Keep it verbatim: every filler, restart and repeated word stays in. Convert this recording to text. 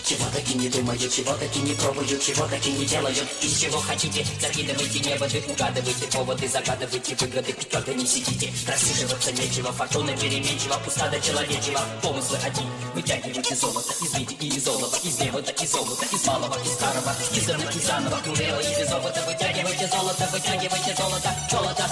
Чего таки не думаю, чего таки не пробую, чего таки не делаю. Из чего хотите, закидывайте неводы, угадывайте поводы, загадывайте выгоды, твердо не сидите. Рассиживаться нечего, фортуна переменчива, пуста до человечего. Помыслы одни, вытягивайте золото из меди и из золота, из невода, из золота, из малого, из старого, из заново, из заново, курела и без опыта. Вытягивайте золото, вытягивайте золото, золото,